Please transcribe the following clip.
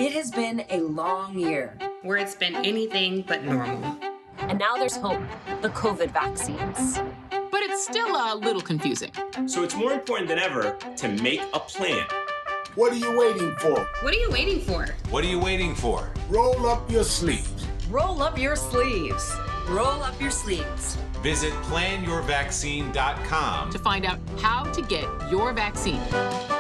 It has been a long year where it's been anything but normal. And now there's hope, the COVID vaccines. But it's still a little confusing. So it's more important than ever to make a plan. What are you waiting for? What are you waiting for? What are you waiting for? Roll up your sleeves. Roll up your sleeves. Roll up your sleeves. Visit planyourvaccine.com to find out how to get your vaccine.